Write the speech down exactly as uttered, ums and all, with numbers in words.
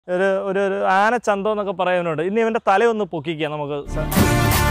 ഒരു ഒരു ആന ചന്തം എന്നൊക്കെ പറയുന്നുണ്ട്. ഇനി ഇവൻ്റെ തലയൊന്ന് പൊക്കിക്കുക നമുക്ക്.